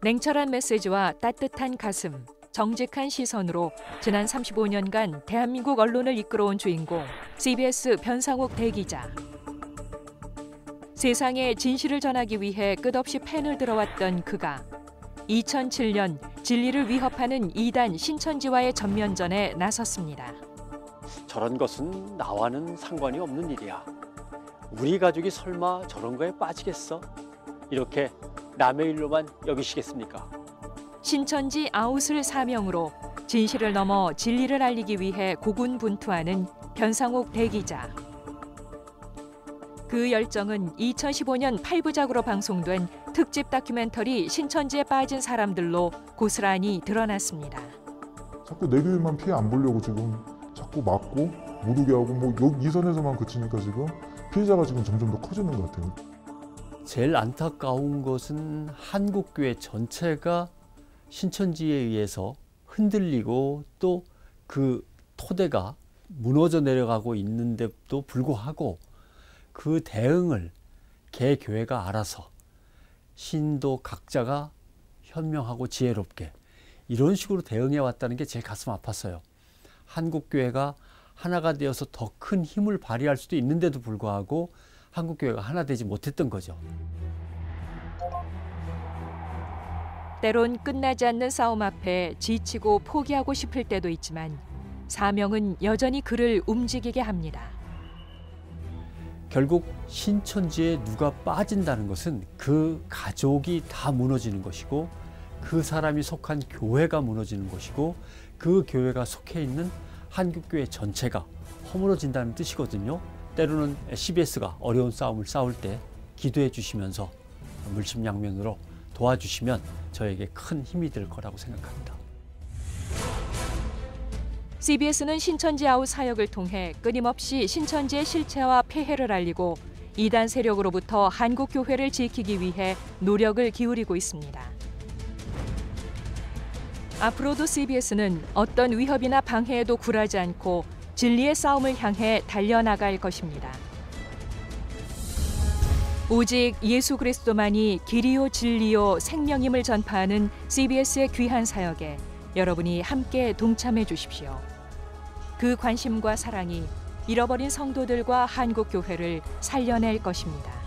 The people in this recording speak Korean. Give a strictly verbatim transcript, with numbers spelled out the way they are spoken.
냉철한 메시지와 따뜻한 가슴, 정직한 시선으로 지난 삼십오 년간 대한민국 언론을 이끌어온 주인공 씨비에스 변상욱 대기자. 세상에 진실을 전하기 위해 끝없이 펜을 들어왔던 그가 이천칠 년 진리를 위협하는 이단 신천지와의 전면전에 나섰습니다. 저런 것은 나와는 상관이 없는 일이야. 우리 가족이 설마 저런 거에 빠지겠어? 이렇게 남의 일로만 여기시겠습니까? 신천지 아웃을 사명으로 진실을 넘어 진리를 알리기 위해 고군분투하는 변상욱 대기자. 그 열정은 이천십오 년 팔 부작으로 방송된 특집 다큐멘터리 신천지에 빠진 사람들로 고스란히 드러났습니다. 자꾸 내 교회만 피해 안 보려고 지금 자꾸 막고 모르게 하고 뭐 여기 이 선에서만 그치니까 지금 피해자가 지금 점점 더 커지는 것 같아요. 제일 안타까운 것은 한국교회 전체가 신천지에 의해서 흔들리고 또 그 토대가 무너져 내려가고 있는데도 불구하고 그 대응을 개 교회가 알아서 신도 각자가 현명하고 지혜롭게 이런 식으로 대응해 왔다는 게 제일 가슴 아팠어요. 한국교회가 하나가 되어서 더 큰 힘을 발휘할 수도 있는데도 불구하고 한국교회가 하나 되지 못했던 거죠. 때론 끝나지 않는 싸움 앞에 지치고 포기하고 싶을 때도 있지만 사명은 여전히 그를 움직이게 합니다. 결국 신천지에 누가 빠진다는 것은 그 가족이 다 무너지는 것이고 그 사람이 속한 교회가 무너지는 것이고 그 교회가 속해 있는 한국교회 전체가 허물어진다는 뜻이거든요. 때로는 씨비에스가 어려운 싸움을 싸울 때 기도해 주시면서 물심양면으로 도와주시면 저에게 큰 힘이 될 거라고 생각합니다. 씨비에스는 신천지 아웃 사역을 통해 끊임없이 신천지의 실체와 폐해를 알리고 이단 세력으로부터 한국 교회를 지키기 위해 노력을 기울이고 있습니다. 앞으로도 씨비에스는 어떤 위협이나 방해에도 굴하지 않고 진리의 싸움을 향해 달려나갈 것입니다. 오직 예수 그리스도만이 길이요 진리요 생명임을 전파하는 씨비에스의 귀한 사역에 여러분이 함께 동참해 주십시오. 그 관심과 사랑이 잃어버린 성도들과 한국 교회를 살려낼 것입니다.